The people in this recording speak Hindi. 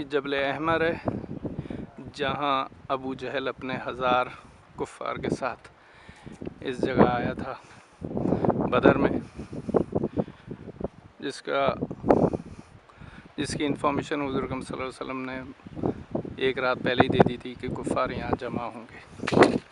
जबल अहमर है, जहाँ अबू जहल अपने 1000 कुफ़ार के साथ इस जगह आया था बदर में, जिसकी इन्फॉर्मेशन हुज़ूर अकरम सल्लल्लाहु अलैहि वसल्लम ने एक रात पहले ही दे दी थी कि कुफ़ार यहाँ जमा होंगे।